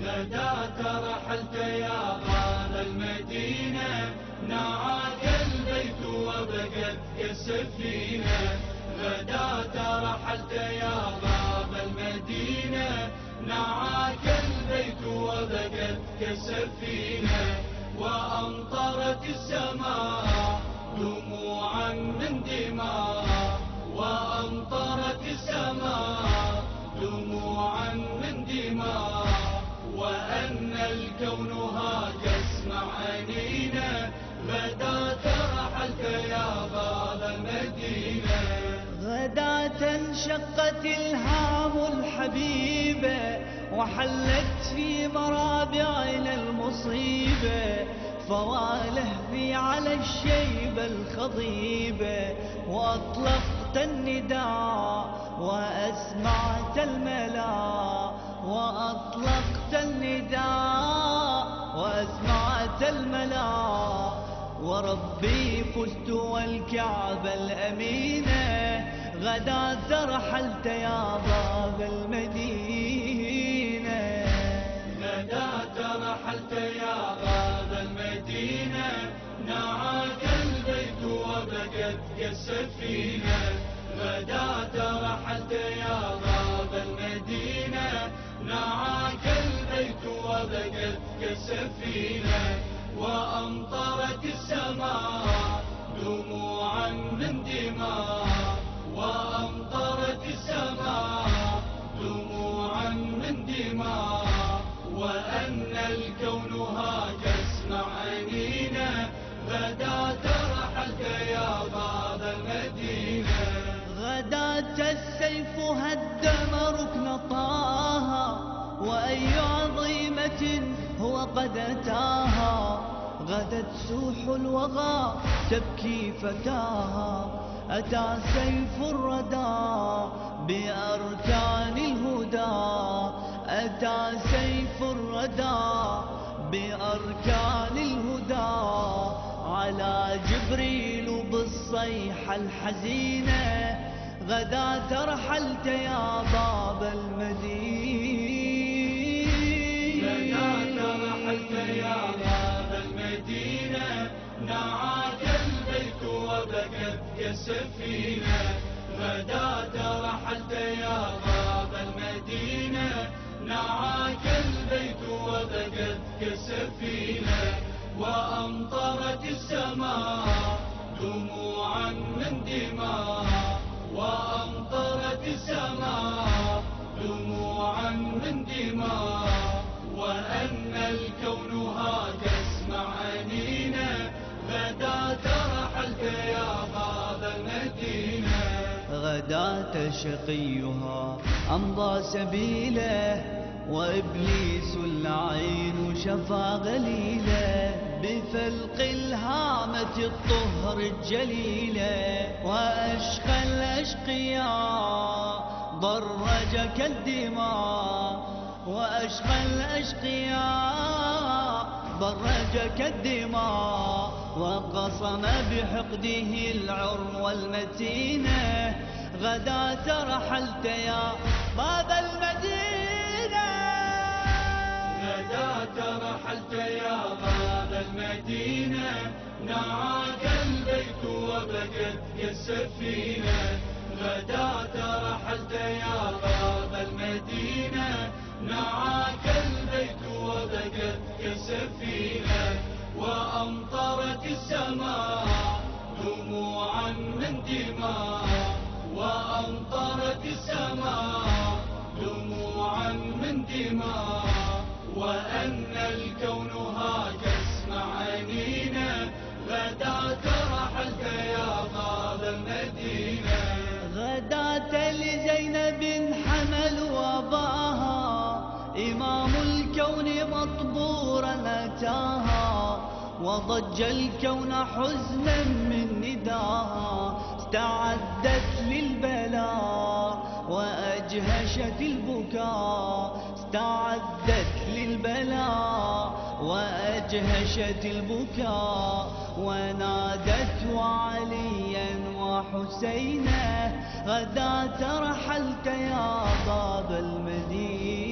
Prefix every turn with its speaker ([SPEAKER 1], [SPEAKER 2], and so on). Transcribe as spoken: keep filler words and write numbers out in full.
[SPEAKER 1] غداة رحلت يا باب المدينة، نعاك البيت وبقت كالسفينة. غداة رحلت يا باب المدينة، نعاك البيت وبقت كالسفينة. وأمطرت السماء دموعا من دماء، وأمطرت السماء دموعا من دماء. وأن الكون هاج اسمع أنينا، غداة رحلت يا باب المدينة.
[SPEAKER 2] غداة انشقت الهام الحبيبة، وحلت في مرابعنا المصيبة. فواله في على الشيبة الخضيبة، وأطلقت النداء وأسمعت الملا. وأطلقت النداء وأسمعت الملا. وربي فزت والكعبة الأمينة، غداة رحلت يا باب المدينة.
[SPEAKER 1] غداة رحلت يا باب المدينة، نعاك البيت وبقت كالسفينة. غداة رحلت يا باب المدينة، نعاك البيت وبقت كالسفينة. وأمطرت السماء دموعا من دماء، وأمطرت السماء دموعا من دماء. وأن الكون هاج اسمع أنينا، غداة رحلت يا باب المدينة.
[SPEAKER 2] غداة السيف هدم ركن طاها، وأي عظيمة هو قد أتاها. غدت سوح الوغى تبكي فتاها، أتى سيف الردى بأركان الهدى. أتى سيف الردى بأركان الهدى، على جبريل بالصيحة الحزينة. غداة رحلت يا باب المدينة.
[SPEAKER 1] غداة رحلت يا باب المدينة، نعاك البيت وبقت كالسفينة. غداة رحلت يا باب المدينة، نعاك البيت وبقت كالسفينة. وأمطرت السماء دموعا من دماء، وأمطرت السماء دموعا من دماء. وأن الكون هاج اسمع أنينا، غداة رحلت يا باب المدينة.
[SPEAKER 2] غداة شقيها أمضى سبيله، وإبليس اللعين شفى غليله. بفلق الهامة الطهر الجليلة، وأشقى الأشقياء ضرجك الدماء. وأشقى الأشقياء ضرجك الدماء، وقصم بحقده العروة المتينة. غداة رحلت يا باب المدينة.
[SPEAKER 1] غداة رحلت يا باب المدينة، نعاك البيت وبقت كالسفينة. غداة رحلت يا باب المدينة، نعاك البيت وبقت كالسفينة. وأمطرت السماء دموعا من دماء، وأمطرت السماء دموعا من دماء. وأن الكون هاج اسمع أنينا، غداة رحلت يا باب المدينة.
[SPEAKER 2] غداة لزينب حمل واباها، إمام الكون مطبورا أتاها. وضج الكون حزنا من نداها، استعدت للبلاء وأجهشت البكاء. استعدت للبلاء وأجهشت البكاء. ونادت عليا وحسينا، غداة رحلت يا باب المدينة.